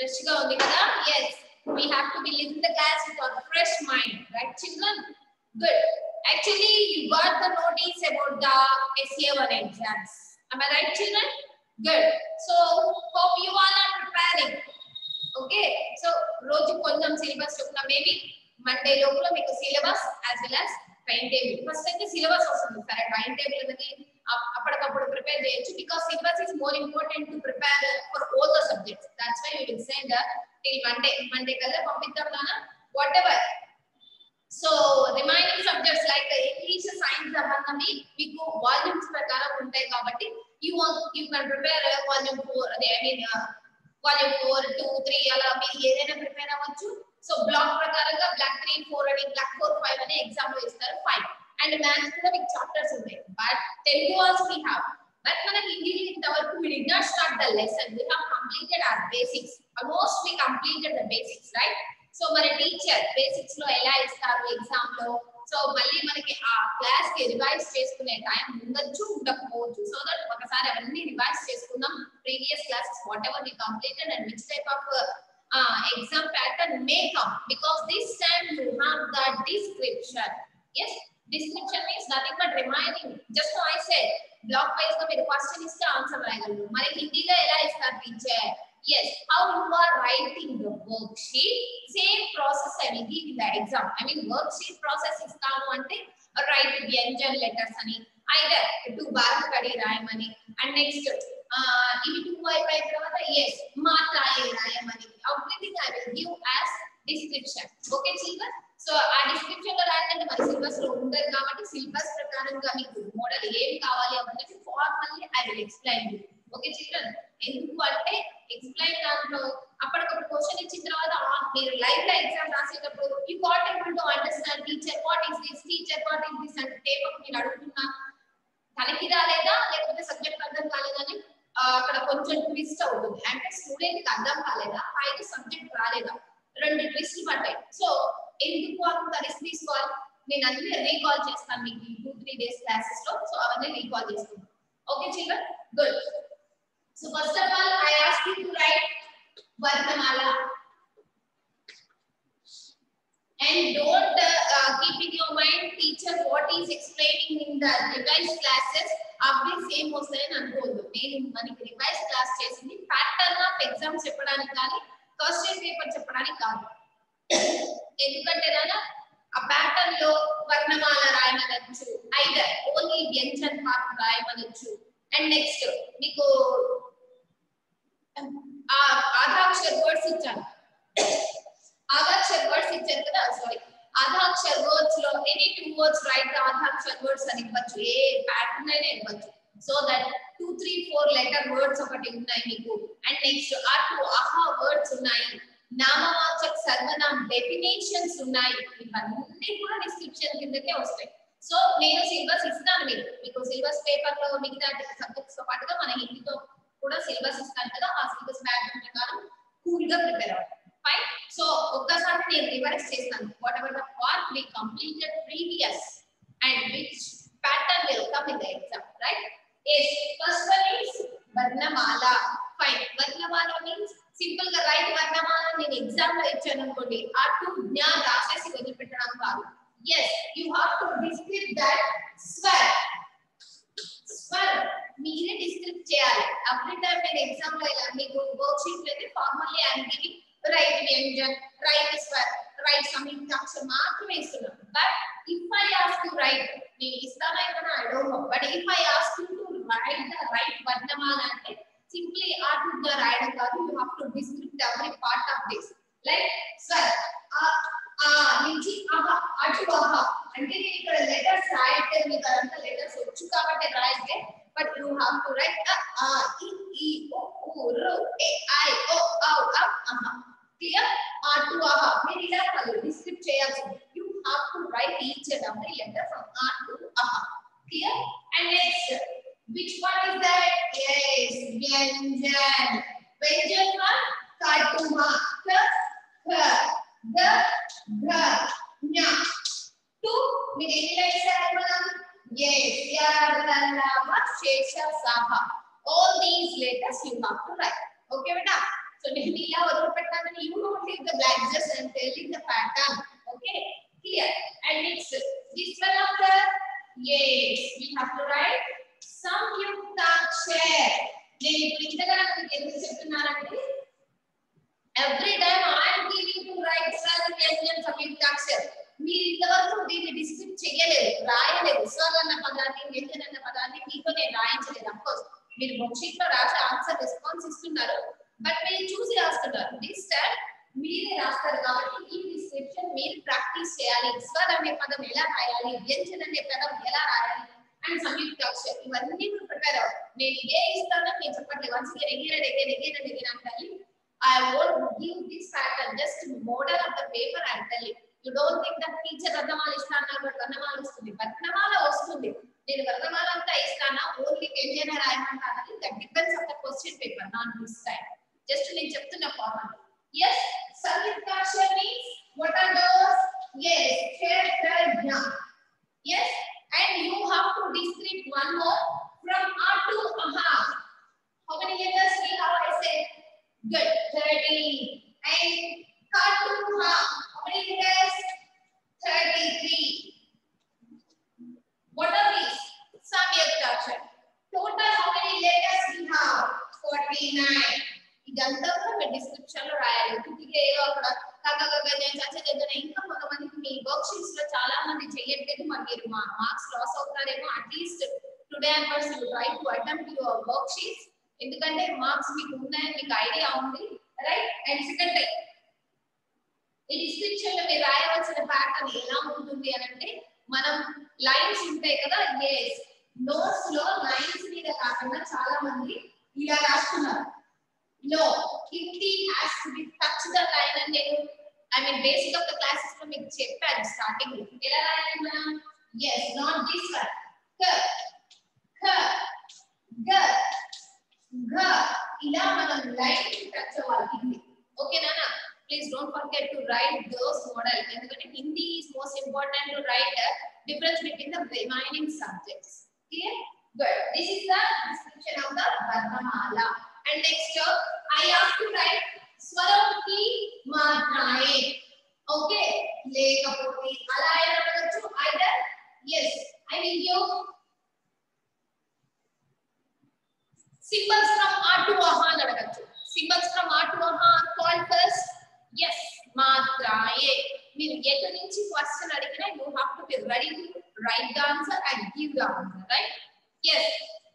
Fresh ga undi kada? Yes. We have to be leaving the class with a fresh mind, right, children? Good. Actually, you got the notice about the SA1 exams. Am I right, children? Good. So, hope you all are preparing. Okay. So, roju konjam syllabus chopna maybe Monday lopula meeku syllabus as well as timetable. First అయితే syllabus వస్తుంది. సరే timetable అనేది అప్పటికప్పుడు prepare చేయొచ్చు because syllabus is more important to prepare for all the subjects. That's why we will send till Monday కల్లా పంపిద్దాం నాన్న whatever. So remaining subjects like English, science అవన్నీ మీకు వాల్యూమ్స్ ప్రకారం ఉంటాయి కాబట్టి you can prepare volume 4 I mean volume 4 2 3 అలా మీరు ఏదైనా ప్రిపేర్ అవ్వచ్చు. సో బ్లాక్ ప్రకారంగా బ్లాక్ 3 4 అని బ్లాక్ 4 5 అనే ఎగ్జామ్ లో ఇస్తారు 5 అండ్ మ్యాథ్స్ కూడా మీకు చాప్టర్స్ ఉంటాయి. But Telugu also we have but మనకి ఇంగ్లీష్ ఇంతవరకు we did not start the lesson. We have completed our basics. Almost we completed the basics, right? So మరి టీచర్ బేసిక్స్ లో ఎలా ఇస్తారు ఎగ్జామ్ లో, సో మళ్ళీ మనకి ఆ క్లాస్ కి రివైజ్ చేసుకునే టైం ఉండొచ్చు ఉండకపోవచ్చు. సో దట్ ఒకసారి అవన్నీ రివైజ్ చేసుకుందాం. Previous classes whatever we completed and which type of exam pattern may come, because this time you have the description. Yes, description means nothing but reminding. Just now I said block wise ga మీరు question ఇస్తే answer రాయగలరు. మరి హిందీలో ఎలా ఇస్తారు teacher? Yes, how you are writing the worksheet, same process I will give in the exam. I mean worksheet process istanu ante write vyanjan letters ani either to బారకడి రాయమని and next ఇవి 2 అయిపోయిన తర్వాత yes మాట్లాడే రాయమని everything I will give as description. Okay children, so ఆ description లో రాయాలంటే మన సిలబస్ లో ఉండదు కాబట్టి సిలబస్ ప్రకారంగా మీకు మోడల్ ఏం కావాలి అనేది formally I will explain you. Okay children, ఎందుకు అంటే ఎక్స్ప్లెయిన్ దాంట్లో అప్పటికప్పుడు క్వశ్చన్ ఇచ్చిన తర్వాత మీరు లైవ్ లో ఎగ్జామ్ రాసేటప్పుడు you got able to understand teacher what is this, teacher what is this అంటే టేబుల్ మీరు అడుగుతున్నా తనకి రాలేదా లేకపోతే సబ్జెక్ట్ అర్థం కాలేదని అక్కడ కొంచెం ట్విస్ట్ అవుతుంది. అంటే స్టూడెంట్ కి అర్థం కాలేదా పైన సబ్జెక్ట్ రాలేదా, రెండు ట్విస్ట్ పడ్డాయి. సో ఎందుకు అంత రిస్క్ తీసుకోవాలి? నేను అన్ని రీకాల్ చేస్తాను మీకు 2-3 డేస్ క్లాసెస్ లో. సో అవన్నీ రీకాల్ చేస్తాను. Okay children, good. So first of all I ask you to write Varnamala and don't keep in your mind teacher what is explaining in the revised classes అవి same వస్తాయని అనుకోవద్దు. నేను మనకి revise class చేసింది pattern of exams చెప్పడానికి కానీ question paper చెప్పడానికి కాదు. ఎందుకంటే నాన్న ఆ ప్యాటర్న్ లో వర్ణమాల రాయమనొచ్చు, ఐదర్ ఓన్లీ వ్యంజన్ పార్ట్ రాయమనొచ్చు. అండ్ నెక్స్ట్ మీకు ఆధాక్షర్ వర్డ్స్ ఇచ్చాను, ఆధాక్షర్ వర్డ్స్ ఇచ్చారు కదా, సారీ ఆధాక్షర్ వర్డ్స్ లో ఎనీ 2 words రైట్ ఆధాక్షర్ వర్డ్స్ అని ఇవ్వచ్చు, ఏ ప్యాటర్న్ అయినా ఇవ్వచ్చు. సో దట్ 2, 3, 4 లెటర్ వర్డ్స్ ఒకటి ఉన్నాయి మీకు. అండ్ నెక్స్ట్ అటు ఆహా వర్డ్స్ ఉన్నాయి, నామవాచక సర్వనామ డెఫినేషన్స్ ఉన్నాయి. ఇవన్నీ కూడా డిస్క్రిప్షన్ కిందకే వస్తాయి. సో నేను సిలబస్ ఇస్తాను మీకు సిలబస్ పేపర్ లో మిగతా సబ్జెక్ట్స్ తో పాటుగా మన హిందీతో కూడా సిలబస్ ఇస్తాను కదా, ఆ సిలబస్ ప్యాటర్న్ ప్రకారం కూల్ గా ప్రిపేర్ అవ్వండి. ఫైన్. సో ఒక్కసారి నేను రివైజ్ చేస్తాను whatever the part we completed previous and which pattern will come in the exam, right? yes, first one is వర్ణమాల. ఫైన్. వర్ణమాల మీన్స్ సింపుల్ గా రైట్ వర్ణమాల నేను ఎగ్జామ్ లో ఇచ్చాను అనుకోండి, ఆ 2 జ్ఞా రాసేసి వదిలిపెట్టడం కాదు. yes, you have to describe that swar. swar మీరే డిస్క్రిప్ట్ చేయాలి. ఎవ్రీ టైం నేను ఎగ్జామ్ లో ఇలా మీకు వర్క్ షీట్ అయితే formally I am giving write వ్యంజన్, రైట్ స్వర్, రైట్ సంయుక్తాక్షరం మాత్రమే ఇస్తున్నాను. But if I ask you write, నేను ఇస్తానా ఇవ్వనా I don't know, but if I ask you to write the right వర్ణమాల అంటే సింప్లీ ఆటుగా రాయడం కాదు, you have to descript every part of this. Like స్వర్ ఆ నుంచి అహ అటు అహ అంటే నేను ఇక్కడ లెటర్స్ రాయట్టే, మీకు అదంతా లెటర్స్ వచ్చు కాబట్టి రాయట్టే, but you have to write ఆ ఇ ఈ ఓ ఊ రు ఏ ఐ ఓ ఔ అం అహ. క్లియర్? ఆ టు అహ మీరు ఇలా కాదు డిస్క్రిప్ట్ చేయాల్సింది. You have to write each and every letter from ఆ టు అహ. Clear? And next which one is that? yes, vyanjan. Vyanjan one katuma ka kha da dha nya. 2 మీరు ఎన్ని లైన్స్ రాయాలి మనం? yes, yaralava shesha saha. all these letters you have to write. okay beta? So Nihila Varupatan, you don't take the black just and telling the pattern. Okay, clear. And it's this one of the yes, we have to write Samyuktakshar. Every time I am giving to write Samyuktakshar. మీరు ఇంతవరకు దీన్ని డిస్క్రిప్ట్ చేయలేదు, రాయలేదు. స్వర్ అన్న పదాన్ని, వ్యంజన్ అన్న పదాన్ని మీతో నేను రాయించలేదు. అఫ్కోర్స్ మీరు బుక్ షీట్ లో రాసి ఆన్సర్ రెస్పాన్స్ ఇస్తున్నారు, బట్ మీరు చూసి రాస్తున్నారు. దిస్ టైం మీరే రాస్తారు కాబట్టి ఈ డిస్క్రిప్షన్ మీరు ప్రాక్టీస్ చేయాలి. స్వర్ అనే పదం ఎలా రాయాలి, వ్యంజన్ అనే పదం ఎలా రాయాలి అండ్ సంయుక్తాక్షర్ ఇవన్నీ మీరు ప్రిపేర్ అవ్వాలి. నేను ఇదే ఇస్తానని నేను చెప్పట్లేదు. వన్స్ again అంటాలి. I won't give this pattern, just model of the paper and tell you. You don't think that teacher Varnamala istana but Varnamala vasthundi. Varnamala vasthundi. Nenu Varnamala anta istana only Vyanjana rayamantanu. That depends on the question paper, not this time. Just nenu cheptunna format. Yes, Samyuktakshar means what are those? Yes, Kshetrajna. Yes, and you have to describe one more from A to Aha. How many letters we have? I said good, 30. And Ka to Ha. How many letters? 33. What are these? Samyuktakshar. Total how many letters we have? 49. ఇదంతా కూడా మీ description లో రాయాలి. ఇదిగే ఏదో అక్కడ కాకగగనే చచ్చజనే ఇంకా కొంతమందికి మీ work sheets లో చాలా మంది చేయట్లేదు. మరి మీరు మార్క్స్ లాస్ అవుతారేమో. At least today answers you try to attempt your worksheets. ఎందుకంటే మార్క్స్ మీకు ఉన్నాయని మీకు ఐడియా ఉంది, రైట్? అండ్ సెకండ్ థింగ్, ఈ డిస్క్రిప్షన్ లో మీరు రాయవలసిన ప్యాటర్న్ ఎలా ఉంటుంది అని అంటే, మనం లైన్స్ ఉంటాయి కదా, yes నోట్స్ లో లైన్స్ మీద కాకుండా చాలా మంది ఇలా రాస్తున్నారు. No, Hindi has to be touch the line and then basic of the classes లో మీకు చెప్పాను స్టార్టింగ్ లో ఎలా రాయాలి మనం. yes, not this one. k k g g ఇలా మనం లైన్ టచ్ అవ్వాలి హిందీ. ఓకే నానా, please don't forget to write those model. ఎందుకంటే Hindi is most important to write difference between the remaining subjects. Clear? Good. This is the description of the వర్ణమాల. And next I have to write swaram ki matraye. Okay, lekapoti ala ela anagachu either. Yes, I will give symbols from A to Aha anagachu. Symbols from A to Aha are called first. Yes, matraye. Meenu etu nunchi question adigina you have to be ready to write the answer and give the answer, right? Yes.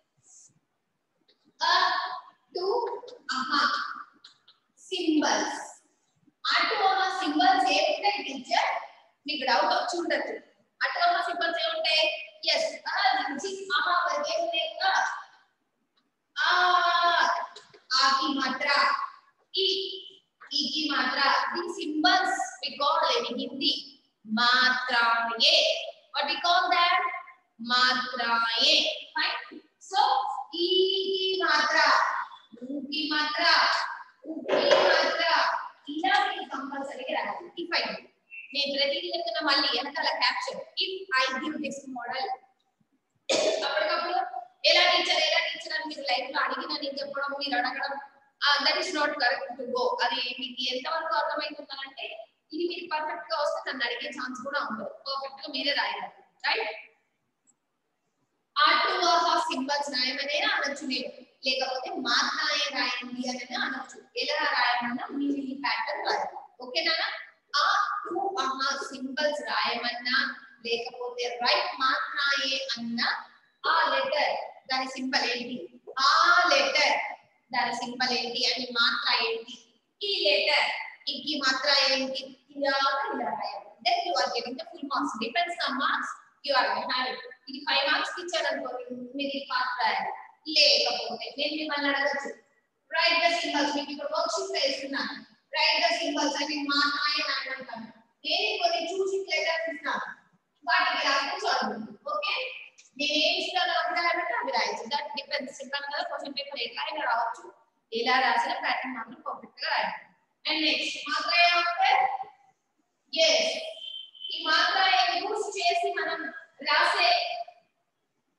To Aha symbols. A to Aha symbols ఏముంటాయి teacher? మీకు doubt వచ్చి ఉండొచ్చు. A to Aha symbols ఏముంటాయి? yes, నుంచి Aha వరకు ఏముంటాయి? ఆ కి మాత్ర, ఈ కి మాత్ర. These symbols we call in Hindi matraye. What we call that? Matraye. Fine. So ఈ కి మాత్ర, కి మాత్ర, కి మాత్ర ఇలా మీరు కంపల్సరీగా రాయాలి. ఇఫ్ ఐ నేను ప్రతిదీ చెప్తున్నా మళ్ళీ వెనకాల caption. If I give this model అప్పటికప్పుడు ఎలా టీచర్ అని మీరు లైఫ్ లో అడిగినా నేను చెప్పడం, మీరు అడగడం, that is not correct to go. అది మీకు ఎంతవరకు అర్థమవుతుందంటే ఇది మీరు పర్ఫెక్ట్ గా వస్తే నన్ను అడిగే ఛాన్స్ కూడా ఉండదు. పర్ఫెక్ట్ గా మీరే రాయాలి, right? A to Aha symbols రాయమనే అనొచ్చు నేను, లేకపోతే మాత్రాయే రాయండి అని అనొచ్చు. ఎలా రాయమన్నా మీరు ఈ ప్యాటర్న్ రాయాలి. ఓకేనా? A to Aha సింబల్స్ రాయమన్నా లేకపోతే రైట్ మాత్రాయే అన్న ఆ లెటర్ దాని సింబల్ ఏంటి, ఆ లెటర్ దాని సింబల్ ఏంటి అని మాత్ర ఏంటి, ఈ లెటర్ ఈ మాత్ర ఏంటి, ఇలా రాయాలి. Then you are getting the full marks. Depends on marks you are having. ఇది 5 మార్క్స్ ఇచ్చారు అనుకోండి, మీరు ఈ పార్ట్ రాయాలి. లేకపోతే నేను మిమ్మల్ని అడగచ్చు, రైట్ ద సింబల్స్. మీకు ఇప్పుడు వర్క్ షీట్ వేస్తున్నాను, రైట్ ద సింబల్స్ అని మాత్రమే రాయమంటాను. నేను కొన్ని చూసింగ్ లెటర్స్ ఇస్తాను, వాటికి రాస్తే చాలు. ఓకే, నేను ఏం ఇస్తానో అంటే అవి రాయచ్చు. That depends. చెప్పాను కదా, క్వశ్చన్ పేపర్ ఎట్లా అయినా రావచ్చు, ఎలా రాసిన ప్యాటర్న్ మాత్రం పర్ఫెక్ట్ గా రాయాలి. అండ్ నెక్స్ట్ మాత్ర ఏమంటే yes, ఈ మాత్ర యూస్ చేసి మనం రాసే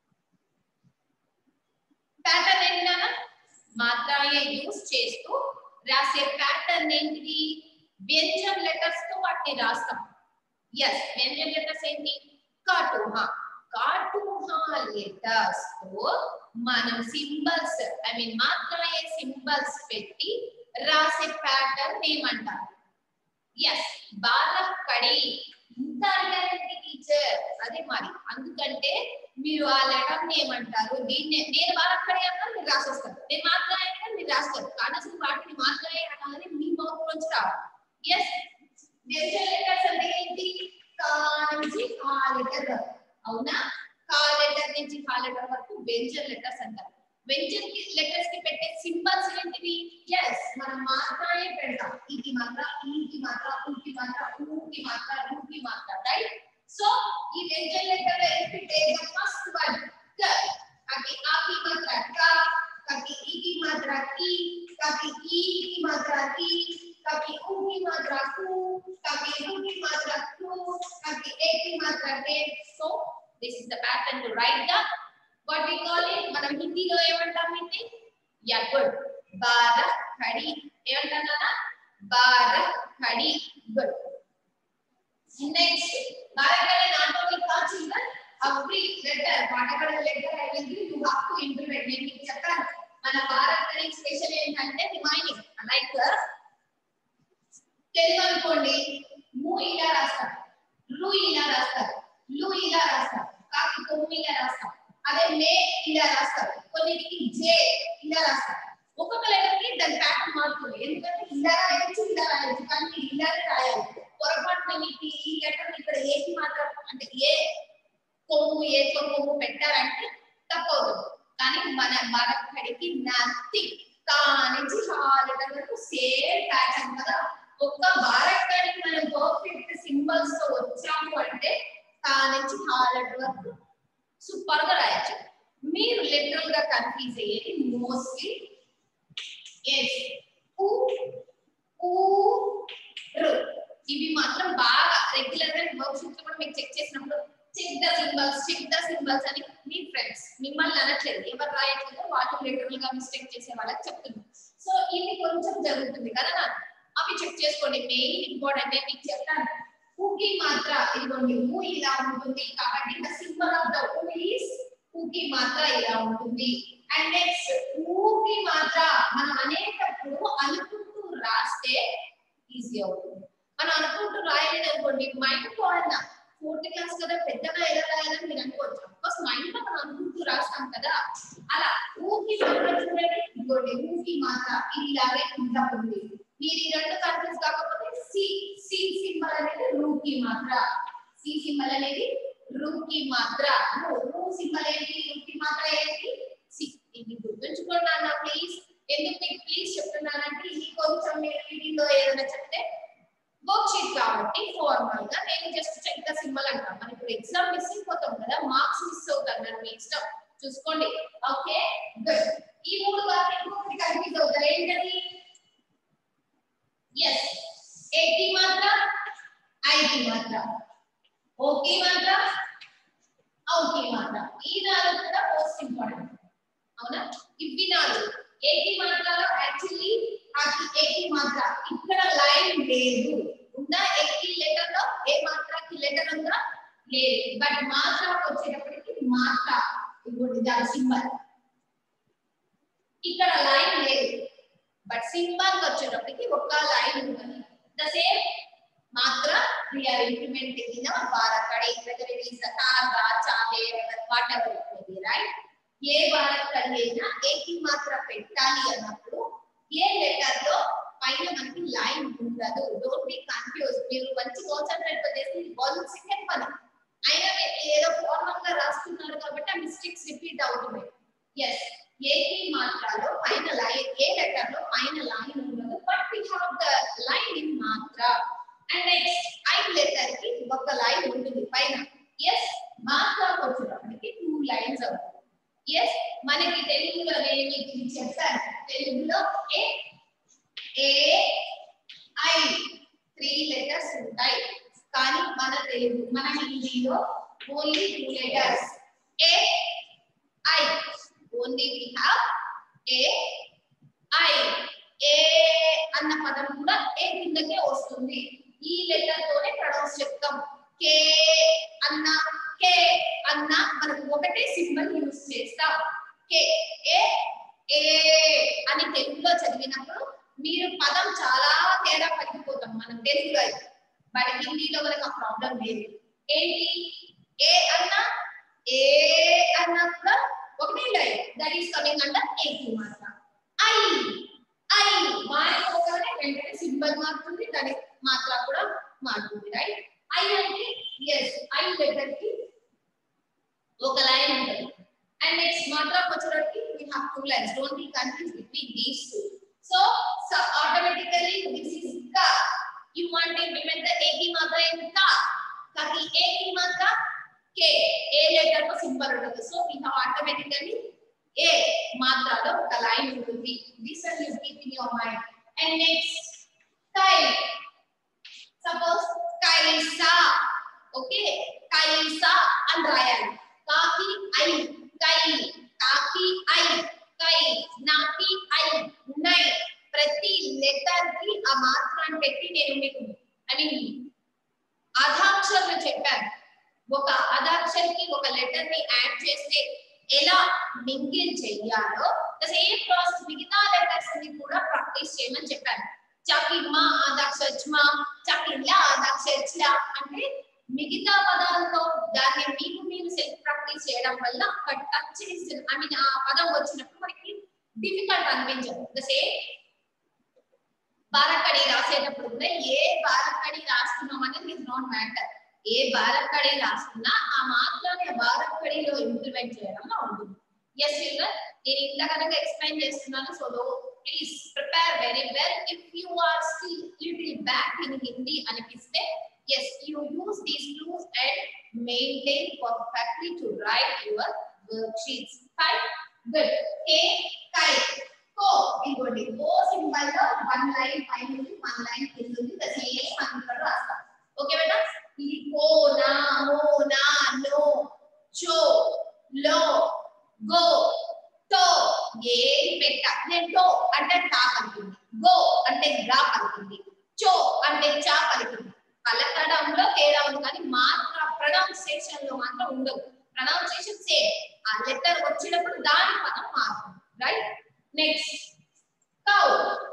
ప్యాటర్న్ ఏంటన్నా మాత్రాయే యూస్ చేస్తూ రాసే ప్యాటర్న్ ఏంటిది? వ్యంజన లెటర్స్ తో వాటిని రాస్తాం. ఎస్, వ్యంజన లెటర్స్ ఏంటి? కాటుహా. కాటుహా లెటర్స్ తో మనం సింబల్స్ మాత్రమే సింబల్స్ పెట్టి రాసే ప్యాటర్న్ ఏమంటారు? ఎస్, బాలకడి. ఇంత అడిగారండి టీచర్. అదే మరి, అందుకంటే మీరు ఆ లెటర్ ని ఏమంటారు? దీన్ని నేను బాలకడి అన్నా మీరు రాసేస్తారు, నేను మాత్రమే అన్నా మీరు రాస్తారు. కానీ అసలు వాటిని మాత్రమే అనాలని మీ మౌత్ నుంచి రావాలి. ఎస్, వ్యంజన లెటర్స్ అంటే ఏంటి? కా నుంచి ఆ లెటర్, అవునా? కా లెటర్ నుంచి హా లెటర్ వరకు వ్యంజన లెటర్స్ అంటారు. వ్యంజన లెటర్స్ కి పెట్టే సింబల్స్ ఏంటివి? ఎస్, మనం మాత్రమే పెడతాం. ఈకి మాత్ర, ఈకి మాత్ర, ఊకి మాత్ర, ఊకి మాత్ర, ఊకి మాత్ర, రైట్? సో ఈ వ్యంజన లెటర్ ఏంటి? టేక్ ద ఫస్ట్ వన్ క. కాకి ఆకి మాత్ర క, కాకి ఈకి మాత్ర కి, కాకి ఈకి మాత్ర కి, కాకి ఊకి మాత్ర కు, కాకి ఊకి మాత్ర కు, కాకి ఏకి మాత్ర కే. So this is the pattern to write the what we call it. మనం హిందీలో ఏమంటాం ఇది? Yeah, good. బారఖడి ఏమంటానా? బారఖడి. గుడ్. నెక్స్ట్, బారఖడి not only for children, every letter, whatever the letter I will give, you have to implement. నేను మీకు చెప్పాను, మన బారఖడి స్పెషల్ ఏంటంటే రిమైనింగ్. లైక్ తెలుగు అనుకోండి, ము ఇలా రాస్తారు, రు ఇలా రాస్తారు, లు ఇలా రాస్తారు, కాకి కొమ్ము ఇలా రాస్తారు. అదే మే ఇలా రాస్తారు, కొన్నిటికి జే ఇలా రాస్తారు. ఒక్కొక్క లెటర్ కి దాని ప్యాటర్న్ మారుతుంది. ఎందుకంటే ఇలా రాయొచ్చు, ఇలా రాయొచ్చు, కానీ ఇలానే రాయాలి. పొరపాటున మీకు ఈ లెటర్ ఇక్కడ ఏకి మాత్రం అంటే ఏ కొమ్ము ఏ కొమ్ము పెట్టారంటే తప్పవుతుంది. కానీ మన బారఖడికి నథింగ్. కా నుంచి హా లెటర్ వరకు సేమ్ ప్యాటర్న్ కదా. ఒక్క బారఖడి మనం పర్ఫెక్ట్ సింబల్స్ తో వచ్చాము అంటే కా నుంచి హా లెటర్ వరకు సూపర్ గా రాయొచ్చు. మీరు లిటరల్ గా కన్ఫ్యూజ్ అయ్యేది మోస్ట్లీ ఎస్, ఊ, ఊ, రు. ఇవి మాత్రం బాగా రెగ్యులర్ గా వర్క్ షీట్ లో కూడా మీకు చెక్ చేసినప్పుడు చెక్ ద సింబల్స్ అని మీ ఫ్రెండ్స్ మిమ్మల్ని అనట్లేదు, ఎవరు రాయట్లేదు వాళ్ళు లిటరల్ గా మిస్టేక్ చేసే వాళ్ళకి చెప్తున్నారు. సో ఇది కొంచెం జరుగుతుంది కదా, అవి చెక్ చేసుకోండి. మెయిన్ ఇంపార్టెంట్ నేను మీకు చెప్తాను. ఊకి మాత్ర ఇదిగోండి, ఊ ఇలా ఉంటుంది కాబట్టి ద సింబల్ ఆఫ్ ద ఊ ఈస్ ఊకి మాత్ర ఇలా ఉంటుంది. అండ్ నెక్స్ట్, ఊకి మాత్ర మనం అనేటప్పుడు అనుకుంటూ రాస్తే ఈజీ అవుతుంది. మనం అనుకుంటూ రాయలేదు అనుకోండి, మైండ్ పోయినా 4th క్లాస్ కదా పెద్దగా ఎలా రాయాలని మీరు అనుకోవచ్చు. అఫ్కోర్స్ మైండ్ లో మనం అనుకుంటూ రాస్తాం కదా. అలా ఊకి మాత్ర చూడండి, ఇదిగోండి ఊకి మాత్ర ఇది ఇలాగే ఉంటుంది. మీరు ఈ రెండు కన్ఫ్యూజ్ కాకపోతే సి సి సింబల్ అనేది రూకి మాత్ర, సి సింబల్ అనేది రూకి మాత్ర, రూ సింబల్ ఏంటి, రూకి మాత్ర ఏంటి, సి. ఇది గుర్తుంచుకోండి అన్న ప్లీజ్. ఎందుకు మీకు ప్లీజ్ చెప్తున్నానంటే ఇది కొంచెం మీరు రీడింగ్ లో ఏదైనా చెప్తే వర్క్ షీట్ కాబట్టి ఫార్మల్ గా నేను జస్ట్ చెక్ ద సింబల్ అంటాం. మనం ఇప్పుడు ఎగ్జామ్ మిస్ అయిపోతాం కదా, మార్క్స్ మిస్ అవుతారు, నన్ను మీ ఇష్టం చూసుకోండి. Okay, good. ఈ మూడు వాటికి ఒకటి కన్ఫ్యూజ్ అవుతారు ఏంటది? ఎస్, ఏకి మాత్ర, ఐకి మాత్ర, ఓకి మాత్ర, ఔకి మాత్ర. ఈ నాలుగు కూడా మోస్ట్ ఇంపార్టెంట్, అవునా? ఇవి నాలుగు. ఏకి మాత్రలో యాక్చువల్లీ అది ఏకి మాత్ర ఇక్కడ లైన్ లేదు, ఉందా? ఏకి లెటర్ లో ఏ మాత్రకి లెటర్ ఉందా? లేదు. బట్ మాత్రకు వచ్చేటప్పటికి మాత్ర ఇదిగోండి దాని సింబల్, ఇక్కడ లైన్ లేదు. బట్ సింబల్ వచ్చేటప్పటికి ఒక్క లైన్ ఉంటుంది. ద సేమ్ మాత్ర we are implementing in our బారఖడి, whether it is the కా, గా, చా, లే, whatever it may be, right? ఏ బారఖడి అయినా ఏకి మాత్ర పెట్టాలి అన్నప్పుడు ఏ లెటర్ లో పైన మనకి లైన్ ఉండదు. Don't be confuse. మీరు మంచి కాన్సంట్రేట్ చేసి 1 సెకండ్ పని అయినా ఏదో ఫార్మల్ గా రాస్తున్నారు కాబట్టి ఆ మిస్టేక్స్ రిపీట్ అవుతున్నాయి. ఎస్, ఏకి మాత్రలో పైన లైన్, ఏ లెటర్ లో పైన లైన్ ఉండదు, but we have the line in మాత్ర. అండ్ నెక్స్ట్ ఐ లెటర్ కి ఒక లైన్ ఉంటుంది పైన. ఎస్, మాత్రకు వచ్చేటప్పటికి 2 లైన్స్ అవుతాయి. ఎస్, మనకి తెలుగులో నేను మీకు చెప్తాను. తెలుగులో ఏ ఏ ఐ 3 లెటర్స్ ఉంటాయి. కానీ మన తెలుగు మన హిందీలో ఓన్లీ 2 లెటర్స్, ఏ ఐ. ఓన్లీ వి హావ్ ఏ ఐ. ఏ అన్న పదం కూడా ఏ కిందకే వస్తుంది. ఈ లెటర్ తోనే ప్రొనౌన్స్ చెప్తాం. కే అన్న కే అన్న మనకు ఒకటే సింబల్ యూజ్ చేస్తాం. కే ఏ ఏ అని తెలుగులో చదివినప్పుడు మీరు పదం చాలా తేడా పలికిపోతాం మనం తెలుగులో. బట్ హిందీలో మనకు ఆ ప్రాబ్లం లేదు. ఏంటి ఏ అన్న ఏ అన్న కూడా ఒకటే line. That is coming under ఏకి మాత్ర. ఐ ఐ మారిపోగానే వెంటనే సింబల్ మారుతుంది, దాని మాత్ర కూడా మారుతుంది. రైట్. ఐ అంటే ఎస్ ఐ లెటర్ కి ఒక లైన్ ఉంటుంది. And next matra వచ్చేటప్పటికి we have two lines. Don't be confused between these two. So automatically this is ka. You want to implement the ek matra in ka. Ka ki ek matra k. A letter ko symbol ఉంటుంది. So we have automatically a matra lo oka line ఉంటుంది. This one you keep in your mind. And next kai. Suppose kaisa. Okay, kaisa and rayal. Kaki I kai kaki I kai naki I nai. ప్రతి letter కి ఆ మాత్రాన్ని పెట్టి నేను మీకు ఆధాక్షరాలు చెప్పాను. ఒక ఆధాక్షరానికి ఒక లెటర్ ని యాడ్ చేస్తే ఎలా మింగిల్ చెయ్యాలో సేమ్ ప్రాసెస్ మిగతా లెటర్స్ ని కూడా ప్రాక్టీస్ చేయమని చెప్పాను. చకిమా ఆధాక్షరచ్మా చకిలా ఆధాక్షరచ్లా అంటే మిగతా పదాలతో దాన్ని మీరు సెల్ఫ్ ప్రాక్టీస్ చేయడం వల్ల అక్కడ టచ్ చేసి ఆ పదం వచ్చినప్పుడు మనకి డిఫికల్ట్ అనిపించదు. సేమ్ బారకడి రాసేటప్పుడు కూడా ఏ బారకడి రాస్తున్నాం అనేది ఇస్ నాట్ మ్యాటర్. ఏ బారకడి రాస్తున్నా ఆ మాత్రాన్ని ఆ బారకడిలో ఇంప్లిమెంట్ చేయడంలో ఉంటుంది. ఎస్ చిల్డ్రన్, నేను ఇంత కనుక ఎక్స్ప్లెయిన్ చేస్తున్నాను. So please prepare very well. If you are still little back in Hindi అనిపిస్తే yes, you use these clues and maintain perfectly to write your worksheets. Fine, good. K kai ko ingodi ko symbol lo one line pine undi one line కింద ఉంది. the same మనం ఇక్కడ రాస్తాం. Okay బేటా, ఇది కో నా మో నా నో చో లో గో తో ఏది పెట్ట. నేను టో అంటే టా పలుకుతుంది, గో అంటే గా పలుకుతుంది, చో అంటే చా పలుకుతుంది. పలకడంలో తేడా ఉంది కానీ మాత్ర ప్రొనౌన్సియేషన్ లో మాత్రం ఉండదు. Pronunciation same. ఆ లెటర్ వచ్చినప్పుడు దాని పదం మారుతుంది. రైట్. Next cow.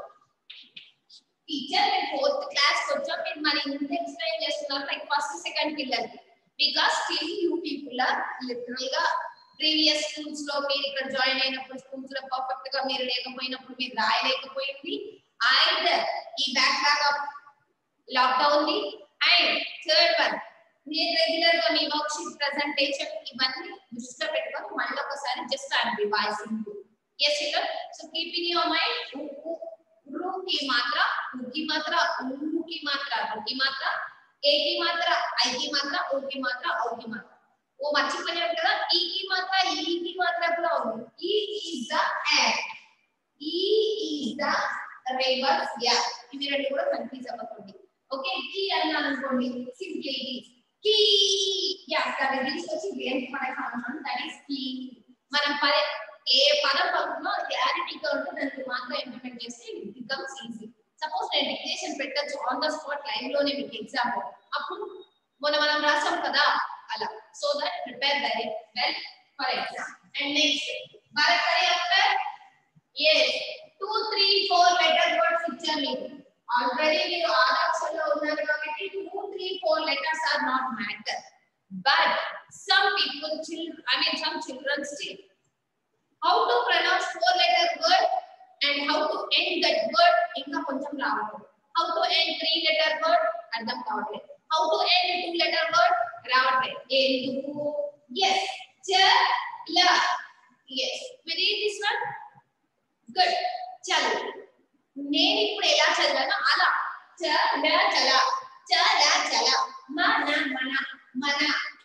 టీచర్ నేను 4th క్లాస్ కి వచ్చా, మీరు మరి ఇంత ఎక్స్ప్లెయిన్ చేస్తున్నారు లైక్ ఫస్ట్ సెకండ్ పిల్లలకి. Because still you people are literal గా ప్రీవియస్ స్కూల్స్ లో మీరు ఇక్కడ జాయిన్ అయినప్పుడు స్కూల్స్ లో పర్ఫెక్ట్ గా మీరు లేకపోయినప్పుడు మీరు రాయలేకపోయింది. అండ్ ఈ బ్యాక్లాగ్ ఆఫ్ లాక్డౌన్ ది. అండ్ థర్డ్ వన్, మీరు రెగ్యులర్ గా మీ వర్క్ షీట్ ప్రెజెంటేషన్ ఇవన్నీ దృష్టిలో పెట్టుకొని మళ్ళీ ఒకసారి just I am revising you. yes children, so keep in your mind ru की मात्रा, u की मात्रा, u की मात्रा, ru की मात्रा, a की मात्रा, i की मात्रा, o की मात्रा, au की मात्रा. वो మర్చిపోయారు కదా. e की मात्रा, e की मात्रा కూడా ఉంది. e is the act, e is the reverse yeah. ఇవి రెండు కూడా కన్ఫ్యూజ్ అవ్వకండి. ఓకే, కీ అన్నా అనుకోండి సింప్లీ కీ యా దట్ ఇస్ వచ్చి దేనికి మనకి అవసరం, దట్ ఇస్ కీ. మనం ఏ పదం పలుకునో క్లారిటీగా ఉంటే దానికి మాత్రం ఇంప్లిమెంట్ చేస్తే ఇట్ బికమ్స్ ఈజీ. సపోజ్ నేను డిక్టేషన్ పెట్టచ్చు ఆన్ ద స్పాట్ లైవ్ లోనే మీకు ఎగ్జాంపుల్, అప్పుడు మనం రాసాం కదా అలా. So that prepare very well for exam. And next బారకడి ఆఫ్టర్ yes 2 3 4 లెటర్ వర్డ్స్ ఇచ్చాను మీకు ఆల్రెడీ. మీరు ఆధాక్షలో ఉన్నారు కాబట్టి 2 3 4 letters are not matter. But some people some children still how to pronounce 4 letter word and how to end that word ఇంకా కొంచెం రావట్లేదు. how to end 3 letter word అర్థం కావట్లేదు. how to end 2 letter word రావట్లేదు. ఎందుకు? yes cha la yes we read this one good చల్. నేను ఇప్పుడు ఎలా చదివానో అలా చ ల చల చ ల చల మన మన మన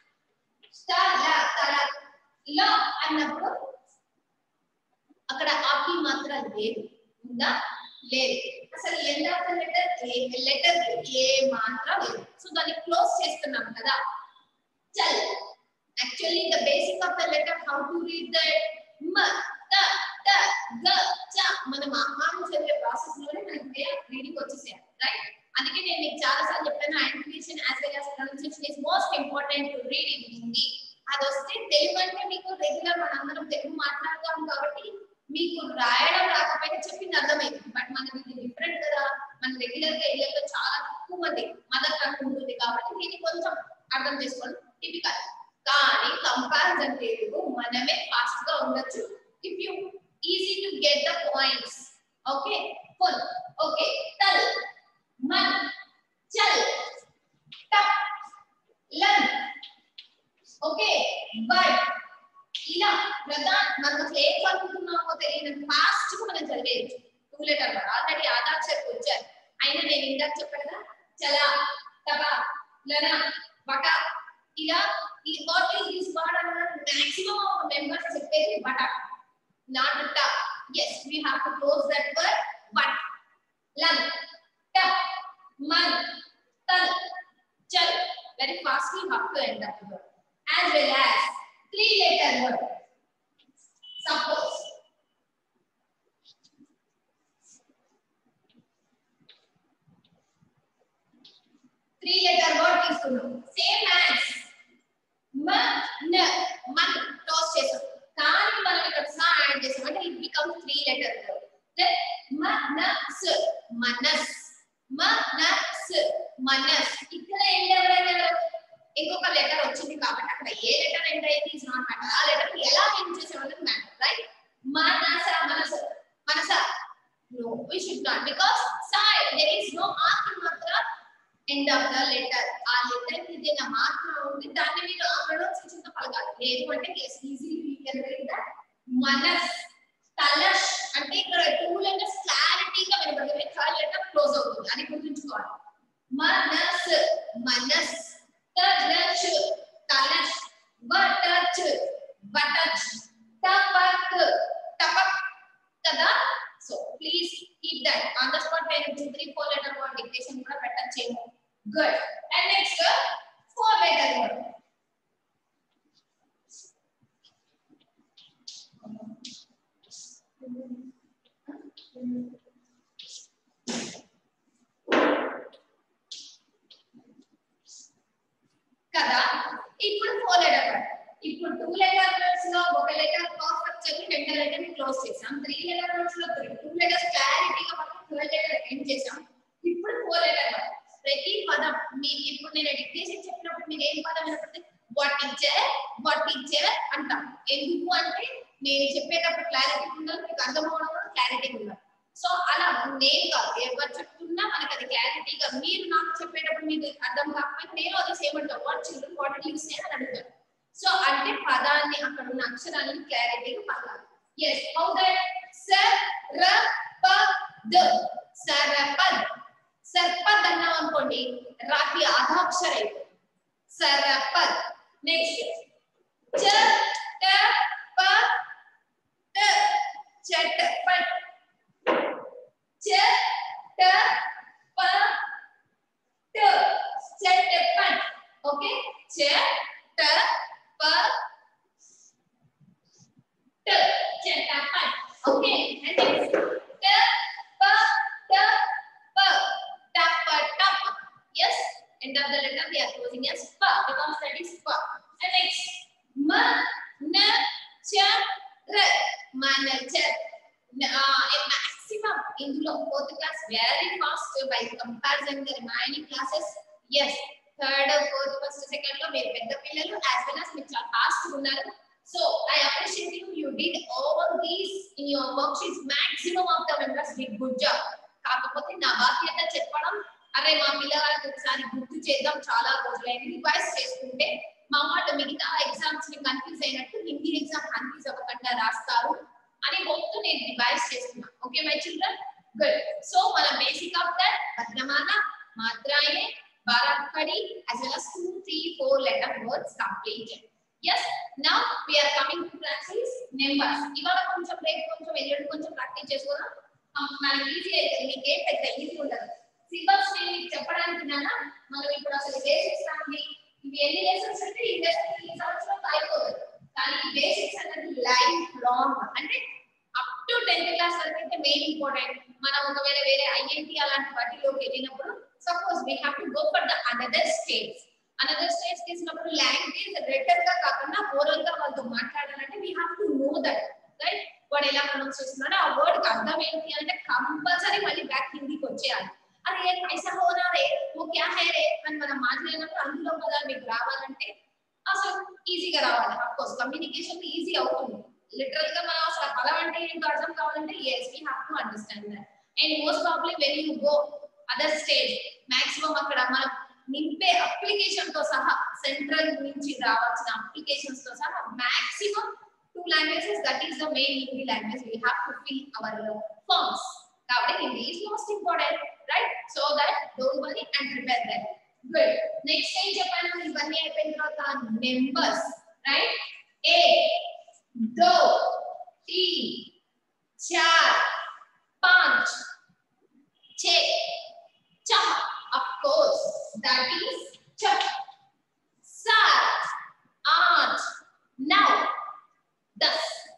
త ల తల ల అన్నప్పుడు అక్కడ ఆకి మాత్రం లేదు, ఉందా? లేదు. అసలు ఎండ్ ఆఫ్ ద లెటర్ ఏ మాత్రం లేదు. సో దాన్ని క్లోజ్ చేస్తున్నాం కదా. చల్. Actually the basic of the letter how to read that మ త ట గ చ మనం ఆహారం చదివే ప్రాసెస్ మీకు రాయడం రాకపోయినా చెప్పింది అర్థమైంది. బట్ మనకి ఇది డిఫరెంట్ కదా, మన రెగ్యులర్ గా ఇళ్ళలో చాలా తక్కువ మంది మదర్ టంగ్ ఉంటుంది కాబట్టి దీన్ని కొంచెం అర్థం చేసుకోండి టిపికల్. కానీ కంపారిజన్ తెలుగు మనమే ఫాస్ట్ గా ఉండొచ్చు if you easy to get the points. Okay full. Okay తల్, మన్, చల్, టప్, लन. ఓకే బట్ ఇలా ప్రధాన మనం అసలు ఏం చదువుతున్నామో తెలియని ఫాస్ట్ గా మనం చదివేయచ్చు. 2 లెటర్ వర్డ్ ఆల్రెడీ ఆదాక్షరకు వచ్చారు. అయినా నేను ఇందాక చెప్పాను కదా చలా, తబా, లన, బట ఇలా ఈ వాట్ ఈస్ దిస్ వర్డ్ అన్నది మాక్సిమం ఆఫ్ మెంబర్స్ చెప్పేది బట, నాట్ ట. yes we have to close that word but. लन, tap, man, tal, chal. Very fastly you have to end that word. As well as 3 letter word. Suppose three letter word తీసుకున్నాం. Same as మన మన toes చేసాం కానీ మనం ఇక్కడ సా add చేసాం అంటే it becomes 3 letter word. Then మనస్, మనస్, మనస్, మనస్. ఇక్కడ ఎండ్ ఎవరైనా ఇంకొక లెటర్ వచ్చింది కాబట్టి అక్కడ ఏ లెటర్ ఎండ్ అయ్యింది ఇస్ నాట్ మ్యాటర్. ఆ లెటర్ ఎలా ఎండ్ చేసామన్నది మ్యాటర్, రైట్? మనస, మనస, మనస. No, we should not because sai there is no matra matra end of the letter. ఆ లెటర్ కి ఏదైనా మాత్ర ఉంది దాన్ని మీరు ఆ ప్రొనౌన్సియేషన్ తో పలకాలి. లేదు అంటే yes easily we can read that manas. తలష్ అంటే ఇక్కడ 2 లెటర్స్ క్లారిటీగా వినపడుతుంది, థర్డ్ లెటర్ క్లోజ్ అవుతుంది, అది గుర్తుంచుకోవాలి. మనస్, మనస్, తలష్, తలష్, బటచ్, బటచ్, టపక్, టపక్ కదా. So please keep that on the spot. నేను 2, 3, 4 లెటర్ వర్డ్ డిక్టేషన్ కూడా పెట్టచ్చేమో. Good. And next 4 letter word. కదా ఇప్పుడు 4 లెటర్ వర్డ్. ఇప్పుడు 2 లెటర్ వర్డ్స్ లో ఒక లెటర్ పర్ఫెక్ట్ చెప్పి రెండో లెటర్ ని క్లోజ్ చేసాం. 3 లెటర్ వర్డ్స్ లో 2 లెటర్స్ క్లారిటీగా పక్కన థర్డ్ లెటర్ ఎండ్ చేసాం. ఇప్పుడు 4 లెటర్ వర్డ్. ప్రతి పదం మీ ఇప్పుడు నేను డిక్టేషన్ చెప్పినప్పుడు మీరు ఏం పదం వినపడుతుంది? వాట్ టీచర్, వాట్ టీచర్ అంటాం. ఎందుకు అంటే నేను చెప్పేటప్పుడు క్లారిటీ ఉండాలి, మీకు అర్థం అవడం క్లారిటీ ఉండాలి. సో అలా నేను కాదు ఎవరు చెప్తున్నా మనకి అది క్లారిటీగా మీరు నాకు చెప్పేటప్పుడు మీకు అర్థం కాకపోతే నేను అది సేమ్ అంటాను. What children what you say అని అడుగుతాను. సో అంటే పదాన్ని అక్కడ ఉన్న అక్షరాన్ని క్లారిటీగా పలకాలి. yes how that సరపద్, సరపద్, సర్పద్ అన్నాం అనుకోండి రాకి ఆధాక్షర అయిపోతుంది సరపద్. నెక్స్ట్ చటపట్, చటపట్, చటపట్, చటపట్. ఓకే చటపట్, చటపట్. Okay and next yes end of the letter we are closing as pa because that is pa. And next manachar, manager. Maximum ఇందులో 4th class very fast by comparison the remaining classes. yes third, fourth, first, second లో మీరు పెద్ద పిల్లలు as well as మీరు చాలా fast ఉన్నారు. so I appreciate you, you did all these in your worksheets. maximum of the members did good job. కాకపోతే నా బాధ్యత చెప్పడం, అరే మా పిల్లవాళ్ళకి ఒకసారి గుర్తు చేద్దాం, చాలా రోజులైంది రివైజ్ చేసుకుంటే మా వాళ్ళు మిగతా ఎగ్జామ్స్ ని కన్ఫ్యూజ్ అయినట్టు హిందీ ఎగ్జామ్ కన్ఫ్యూజ్ అవ్వకుండా రాస్తారు అని హోప్తో నేను రివైజ్ చేస్తున్నా. Okay my children good. So మన బేసిక్ ఆఫ్ దట్ వర్తమాన, మాత్రాయే, barakhadi as well as 2, 3, 4 letter words completed. yes now we are coming to practice numbers. ఇవాళ కొంచెం రేపు కొంచెం ఎల్లుండి కొంచెం ప్రాక్టీస్ చేసుకుందాం. మనకి ఈజీ అయితే మీకేం పెద్ద ఈజీ ఉండదు. సిలబస్ నేను చెప్పడానికి నానా మనం ఇప్పుడు అసలు బేసిక్స్ రాండి ఇవి ఎన్ని లెసన్స్ అంటే ఈ సంవత్సరం అయిపోతుంది. కానీ ఈ బేసిక్స్ అనేది లైఫ్ లాంగ్ అంటే అప్ టు 10th క్లాస్ వరకు అయితే మెయిన్ ఇంపార్టెంట్. మనం ఒకవేళ వేరే ఐఐటి అలాంటి వాటిలోకి వెళ్ళినప్పుడు suppose we have to go for the another states చేసినప్పుడు లాంగ్వేజ్ రిటన్ గా కాకుండా ఓరల్ గా వాళ్ళతో మాట్లాడాలంటే we have to know that right. వాడు ఎలా ప్రొనౌన్స్ చేస్తున్నాడో ఆ వర్డ్ కి అర్థం ఏంటి అంటే కంపల్సరీ మళ్ళీ బ్యాక్ హిందీకి వచ్చేయాలి. అరే ఐసా హోనా రే ఓ క్యా హై రే అని మనం మాట్లాడినప్పుడు అందులో పదాలు మీకు రావాలంటే అసలు ఈజీగా రావాలి. ఆఫ్ కోర్స్ కమ్యూనికేషన్ ఈజీ అవుతుంది. లిటరల్ గా మనం అసలు పదం అంటే ఏంటో అర్థం కావాలంటే yes we have to understand that. And most probably when you go other stage maximum అక్కడ మనం నింపే అప్లికేషన్ తో సహా సెంట్రల్ నుంచి రావాల్సిన అప్లికేషన్స్ తో సహా maximum 2 languages, that is the main Hindi language. We have to fill our forms. కాబట్టి Hindi is most important, right? So that don't worry and prepare that. Good. Next ఏం చెప్పాను ఇవన్నీ అయిపోయిన తర్వాత numbers, right? 1 2 3 4 5 6 cha, of course that is cha. 7 8 9 10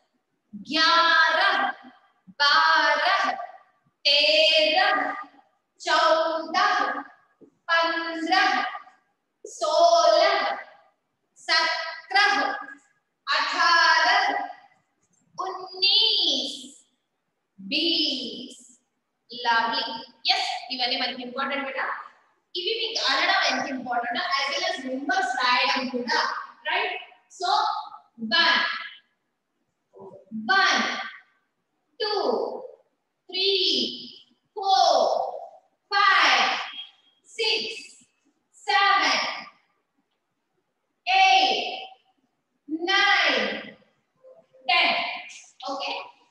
11 12 13 14 15 16 17 18 19 20. Lovely. Yes, ఇవన్నీ మనకి important కదా. ఇవి మీకు అనడం ఎంత important as well as numbers రాయడం కూడా, రైట్? సో 1 2 3 4 5 6 7 8 9 10. ఓకే,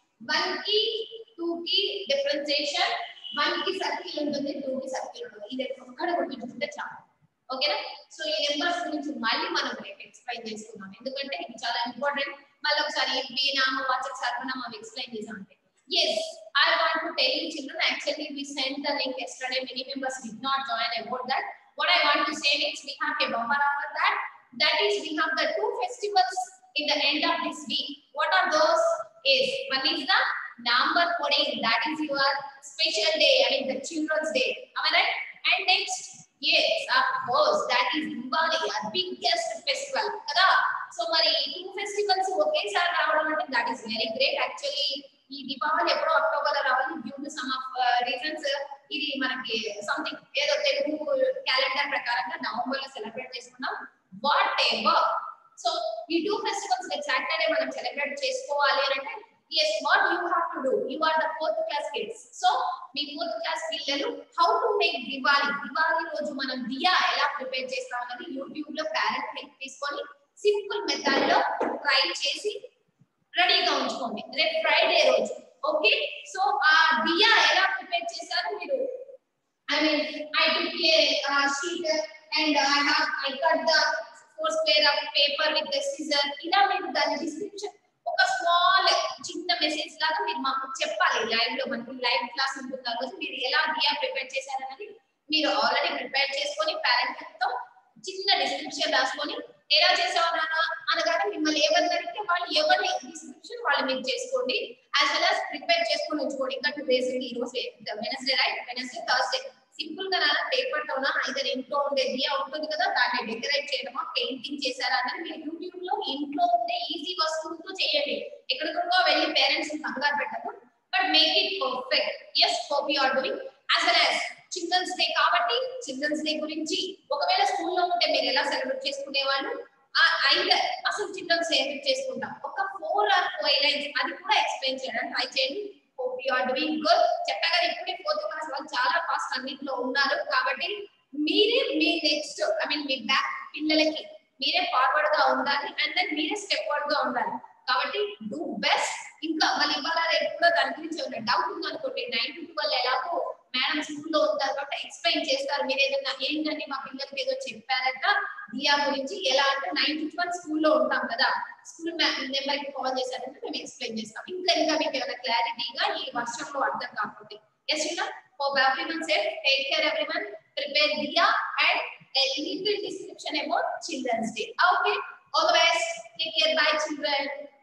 1 కి 2 కి డిఫరెన్షియేషన్, 1 కి సర్కిల్ ఉంటుంది, 2 కి సర్కిల్ ఉంటుంది. ఇది ఒక్కడ గుర్తుంచుకుంటే చాలు. ఓకేనా? సో ఈ నెంబర్స్ గురించి మళ్ళీ మనం రేపు ఎక్స్ప్లెయిన్ చేసుకుందాం, ఎందుకంటే ఇది చాలా ఇంపార్టెంట్. మళ్ళీ ఒకసారి నామవాచక సర్వనామం ఎక్స్ప్లెయిన్ చేసాం అంటే yes I want to tell you children, actually we sent the link yesterday, many members did not join about that. What I want to say is we have a bumper offer that is we have the 2 festivals in the end of this week. What are those? Is one is the November 14, that is your special day, I mean the children's day, am I right? And next, yes of course, that is Diwali, our biggest festival kada. So మరి 2 festivals ఒకేసారి రావడం అంటే that is very great. Actually ఈ దీపావళి ఎప్పుడో October లో రావాలి, due to some of reasons ఇది మనకి సంథింగ్ ఏదో తెలుగు క్యాలెండర్ ప్రకారంగా నవంబర్ లో సెలబ్రేట్ చేసుకున్నాం. Whatever. సో ఈ 2 festivals సాటర్డే మనం సెలబ్రేట్ చేసుకోవాలి అంటే yes what you have to do, you are the 4th class kids. so me 4th class పిల్లలు how to make దివాళీ రోజు మనం దియా ఎలా ప్రిపేర్ చేస్తాం అనేది యూట్యూబ్ లో పేరెంట్ హెల్ప్ తీసుకొని సింపుల్ మెథడ్ లో ట్రై చేసి రెడీగా ఉంచుకోండి రేపు ఫ్రైడే రోజు. ఓకే, సో ఆ దియా ఎలా ప్రిపేర్ చేశారు మీరు, I mean I took a sheet and I cut the 4 square of paper with the scissor. ఇలా మీరు దాని డిస్క్రిప్షన్ ఒక స్మాల్ చిన్న మెసేజ్ లాగా మీరు మాకు చెప్పాలి. లైవ్ లో మనకి లైవ్ క్లాస్ ఉంటుంది ఆ రోజు. మీరు ఎలా దియా ప్రిపేర్ చేశారనేది మీరు ఆల్రెడీ ప్రిపేర్ చేసుకొని పేరెంట్స్ తో చిన్న డిస్క్రిప్షన్ రాసుకొని ఎలా చేసావు అనగానే మిమ్మల్ని ఎవరిని అడిగితే వాళ్ళు ఎవరి డిస్క్రిప్షన్ వాళ్ళు మీరు చేసుకోండి, యాజ్ వెల్ as ప్రిపేర్ చేసుకొని ఉంచుకోండి. ఇంకా 2 days ఈ రోజు Wednesday, right? Wednesday Thursday simple గా పేపర్ తోనా ఐదర్ ఇంట్లో ఉండే దియా ఉంటుంది కదా, దాన్ని డెకరేట్ చేయడమా పెయింటింగ్ చేశారా అన్నది మీరు యూట్యూబ్ లో ఇంట్లో ఉండే ఈజీ వస్తువులతో చేయండి. ఎక్కడికో వెళ్ళి పేరెంట్స్ కంగారు పెట్టదు, but make it perfect. Yes, hope you are doing. As well as children's day కాబట్టి చిల్డ్రన్స్ డే గురించి ఒకవేళ స్కూల్లో ఉంటే మీరు ఎలా సెలబ్రేట్ చేసుకునే వాళ్ళు, ఐదర్ అసలు చిల్డ్రన్స్ డే ఎందుకు చేసుకుంటాం ఒక 4 or 5 lines అది కూడా ఎక్స్ప్లెయిన్ చేయడానికి ట్రై చేయండి. Hope you are doing good. చెప్పగా ఇప్పుడే 4th class వాళ్ళు చాలా ఫాస్ట్ అన్నిట్లో ఉన్నారు కాబట్టి మీరే మీ నెక్స్ట్ ఐ మీన్ మీ బ్యాక్ పిల్లలకి మీరే ఫార్వర్డ్ గా ఉండాలి అండ్ దెన్ మీరే స్టెప్ వర్డ్ గా ఉండాలి. కాబట్టి డూ బెస్ట్. ఇంకా మళ్ళీ ఇవాళ రేపు కూడా దాని గురించి ఏమైనా డౌట్ ఉందనుకోండి 9 to 12 ఎలాగో మేడం స్కూల్లో ఉంటారు కాబట్టి ఎక్స్ప్లెయిన్ చేస్తారు. మీరు ఏదైనా ఏంటంటే మా పిల్లలకి ఏదో చెప్పారట దియా గురించి, ఎలా అంటే 9 to 12 స్కూల్లో ఉంటాం కదా, స్కూల్ నెంబర్ కి కాల్ చేశారంటే మేము ఎక్స్ప్లెయిన్ చేస్తాం. ఇంకా మీకు ఏమైనా క్లారిటీగా ఈ వర్షంలో అర్థం కాకపోతే. ఎస్ యూనా, hope everyone said take care everyone, prepare diya and a little description about children's day. Okay, all the best, take care, bye children.